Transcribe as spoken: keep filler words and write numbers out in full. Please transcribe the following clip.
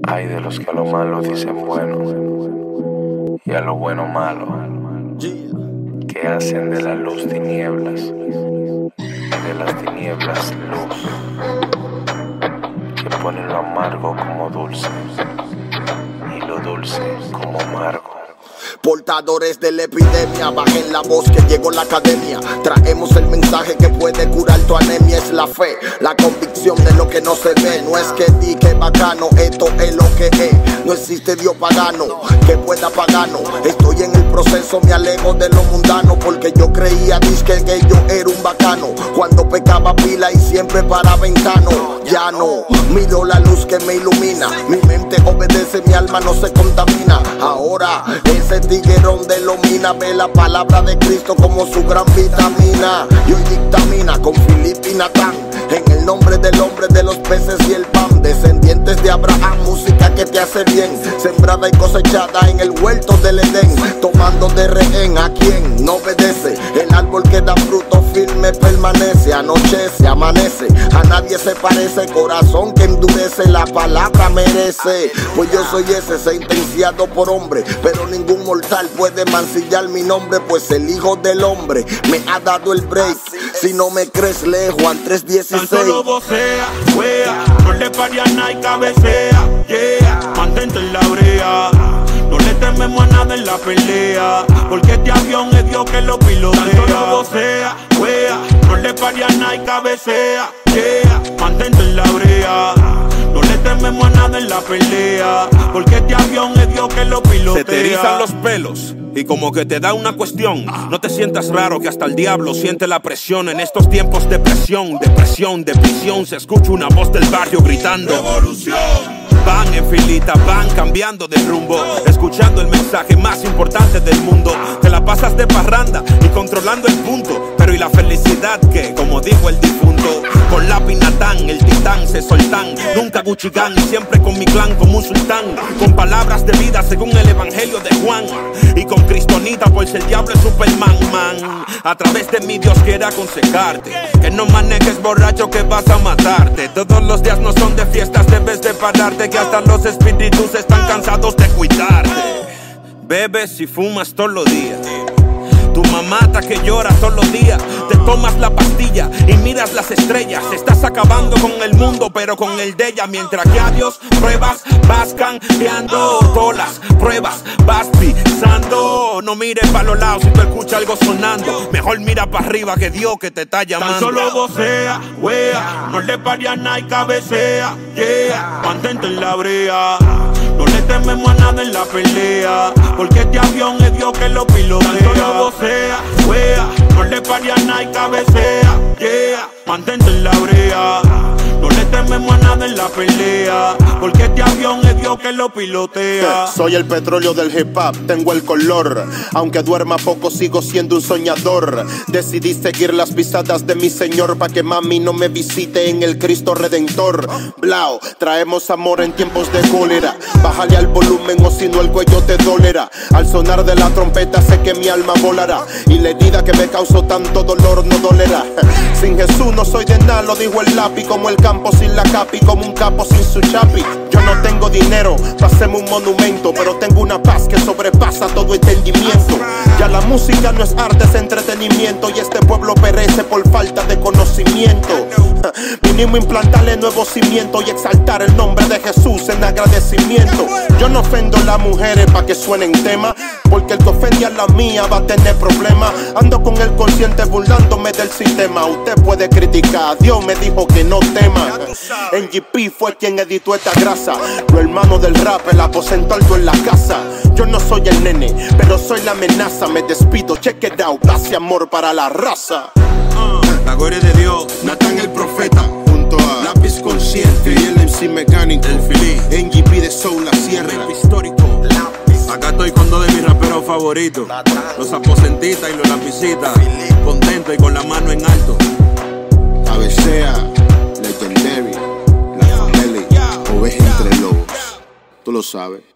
Hay de los que a lo malo dicen bueno y a lo bueno malo, que hacen de la luz tinieblas y de las tinieblas luz, que ponen lo amargo como dulce y lo dulce como amargo. Portadores de la epidemia, bajen la voz que llegó la academia. Traemos el mensaje que puede curar tu anemia. Es la fe, la convicción de lo que no se ve. No es que di que bacano, esto es lo que es. No existe Dios pagano que pueda pagano. Estoy en el proceso, me alejo de lo mundano, porque yo creía disque que yo era un bacano. Cuando pecaba pila y siempre para ventano. Ya no, miro la luz que me ilumina. Mi mente obedece, mi alma no se contamina. Ahora ese tiguerón de Lomina ve la palabra de Cristo como su gran vitamina. Y hoy dictamina con Filipe y Natán, en el nombre del hombre de los peces y el pan. Descendientes de Abraham, música que te hace bien, sembrada y cosechada en el huerto del Edén. Tomando de rehén a quien no obedece, el árbol que da fruto firme permanece. Anochece, amanece, a nadie se parece. Corazón que endurece, la palabra merece. Pues yo soy ese sentenciado por hombre, pero ningún mortal puede mancillar mi nombre, pues el Hijo del Hombre me ha dado el break. Si no me crees, lee Juan tres dieciséis. Tan solo vocea, wea, no le pare a nada y cabecea, yeah. Mantente en la brea, no le tememos a nada en la pelea, porque este avión es Dios que lo pilotea. Tan solo vocea, wea, no le pare a nada y cabecea, yeah. Mantente en la brea, no le tememos a nada en la pelea, porque este avión es Dios que lo pilotea. Se te erizan los pelos y como que te da una cuestión. No te sientas raro que hasta el diablo siente la presión. En estos tiempos de presión, depresión, de prisión, se escucha una voz del barrio gritando ¡revolución! Van en filita, van cambiando de rumbo, escuchando el mensaje más importante del mundo. Te la pasas de parranda y controlando el punto, pero ¿y la felicidad que? Como dijo el difunto, con la Pinatán, el titán se soltan. Nunca Gucci Gang y siempre con mi clan como un sultán, con palabras de vida según el evangelio de Juan, y con Cristonita por si el diablo es Superman, man. A través de mí Dios quiere aconsejarte que no manejes borracho que vas a matarte. Todos los días no son de fiestas, debes de pararte, que hasta los espíritus están cansados de cuidarte. Bebes y fumas todos los días, tu mamá está que llora todos los días. Te tomas la pastilla y miras las estrellas. Estás acabando con el mundo pero con el de ella. Mientras que a Dios pruebas vas cambiando. Todas las pruebas vas pisando. No mires para los lados si tú escuchas algo sonando. Mejor mira para arriba que Dios que te está llamando. Tan solo vocea, wea, no le pare a nada y cabecea, yeah. Mantente en la brea, no le tememos a nada en la pelea, porque este avión es Dios que lo pilotea. Tan solo vocea, wea, no le pare a nada y cabecea, yeah. Mantente en la brea, no le tememos a nada en la pelea, porque este avión es Dios que lo pilotea. Soy el petróleo del hip hop, tengo el color. Aunque duerma poco sigo siendo un soñador. Decidí seguir las pisadas de mi Señor, pa' que mami no me visite en el Cristo Redentor. Blau, traemos amor en tiempos de cólera. Bájale al volumen o si no el cuello te dolerá. Al sonar de la trompeta sé que mi alma volará, y la herida que me causó tanto dolor no dolerá. Sin Jesús no soy de nada, lo dijo el lápiz. Como el campo sin la capi, como un capo sin su chapi. Yo no tengo dinero pa' hacerme un monumento, pero tengo una paz que sobrepasa todo entendimiento. Ya la música no es arte, es entretenimiento, y este pueblo perece por falta de conocimiento. Vinimos a implantarle nuevos cimientos y exaltar el nombre de Jesús en agradecimiento. Yo no ofendo a las mujeres pa' que suenen tema, porque el que ofende a la mía va a tener problemas. Ando con el consciente burlándome del sistema. Usted puede criticar, Dios me dijo que no tema. En G P fue quien editó esta grasa, los hermanos del rap, el aposento alto en la casa. Yo no soy el nene, pero soy la amenaza. Me despido, check it out, paz y amor para la raza. La gloria de Dios, Natán el profeta, junto a Lápiz Consciente y el M C mecánico, el Fili, en G P de Soul La Sierra, histórico. Acá estoy con dos de mis raperos favoritos, los aposentistas y los lapicitas, contento y con la mano en alto. Cabecea, Legendary, La Family, Oveja entre lobos, tú lo sabes.